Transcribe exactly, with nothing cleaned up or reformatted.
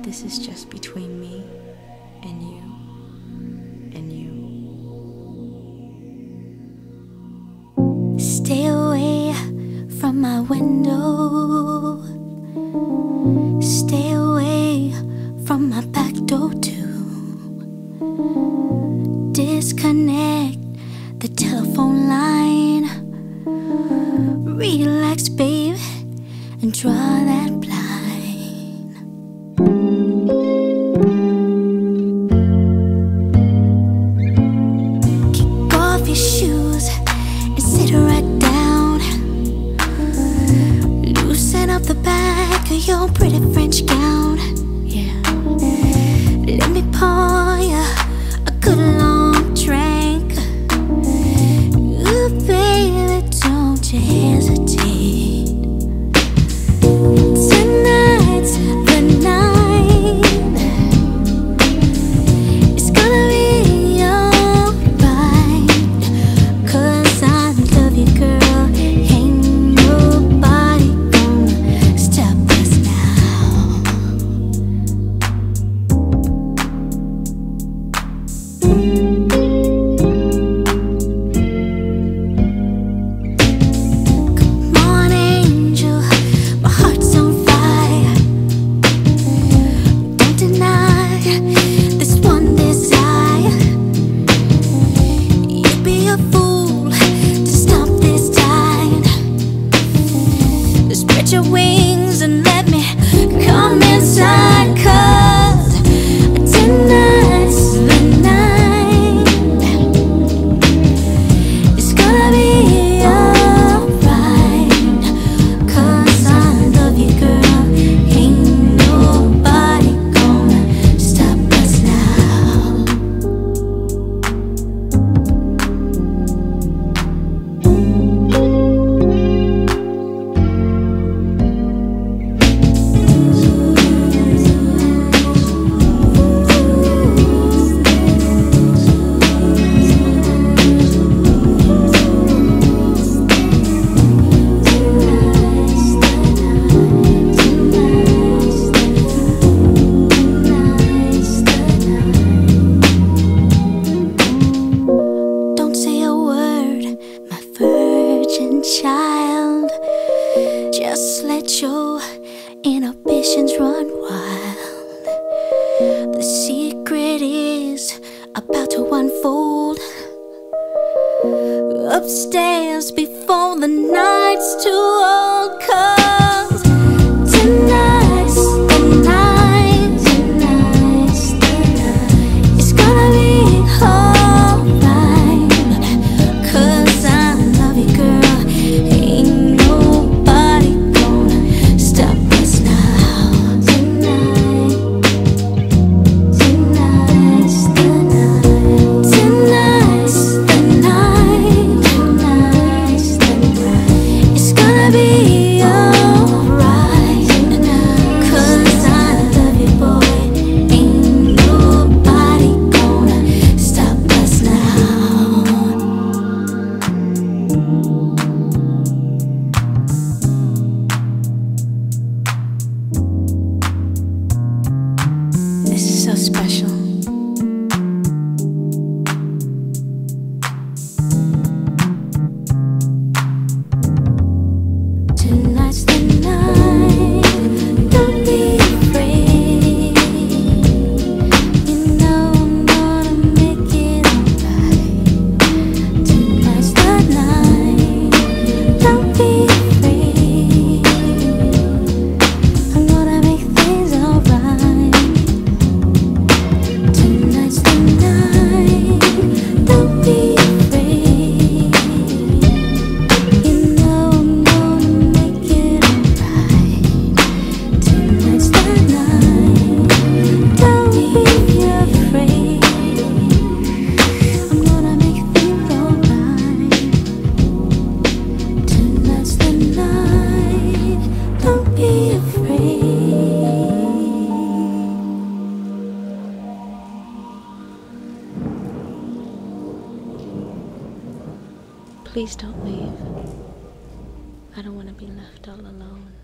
this is just between me and you and you. Stay away from my window. Stay away from my back door too. Disconnect the telephone line. Relax, babe, and draw that blind. Kick off your shoes and sit right down. Loosen up the back of your pretty French gown. Yeah, let me pour you a good long drink. Ooh, baby, don't you hesitate. Tonight's the night. It's gonna be alright, 'cause I love you, girl. Ain't nobody gonna stop us now. Come on, angel, my heart's on fire. Don't deny this one desire. You'd be a fool to stop this tide. Spread your wings and let me come inside, 'cause tonight's the night. It's gonna be alright, 'cause I love you, girl. Ain't nobody gonna stop us now. Don't say a word, my virgin child. Just let your inhibitions run wild. The secret is about to unfold upstairs before the night's too old. 'Cause tonight's the night. Tonight's the night. It's gonna be alright, 'cause I love you, girl. Ain't nobody gonna stop us now. Tonight, tonight's the night. Tonight's the night. Tonight's the night. It's gonna be alright, 'cause I love you, boy. Ain't nobody gonna stop us now. This is so special. Tonight's the night. Don't be afraid. You know I'm gonna make it alright. Tonight's the night. Don't be afraid. I'm gonna make things alright. Tonight's the night. Don't be afraid. You know I'm gonna make it alright. Tonight's the night. Don't be afraid. I'm gonna make things alright. Tonight's the night. Don't be afraid. Please don't leave. I don't want to be left all alone.